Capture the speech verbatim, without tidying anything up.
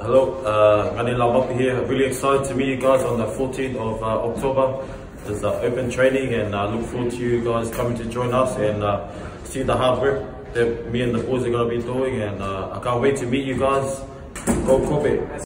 hello, uh, my name is Lauma Pe here. Really excited to meet you guys on the fourteenth of uh, October. There's uh, open training, and I uh, look forward to you guys coming to join us and uh, see the hard work that me and the boys are going to be doing. And uh, I can't wait to meet you guys. Go Kobe!